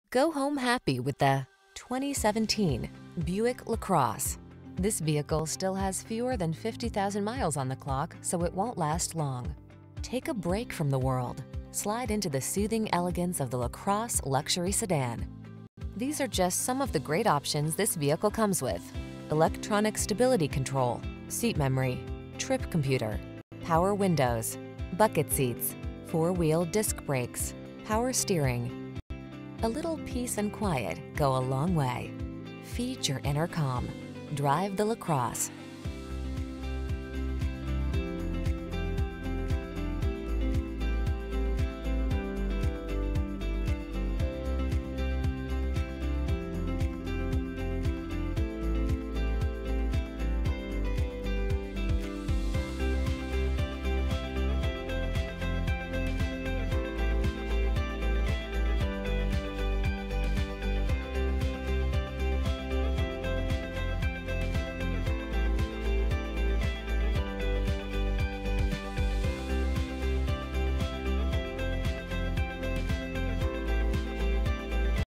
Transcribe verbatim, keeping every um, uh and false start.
Go home happy with the twenty seventeen Buick LaCrosse. This vehicle still has fewer than fifty thousand miles on the clock, so it won't last long. Take a break from the world. Slide into the soothing elegance of the LaCrosse luxury sedan. These are just some of the great options this vehicle comes with: electronic stability control, seat memory, trip computer, power windows, bucket seats, four-wheel disc brakes, power steering. A little peace and quiet go a long way. Feed your inner calm. Drive the LaCrosse.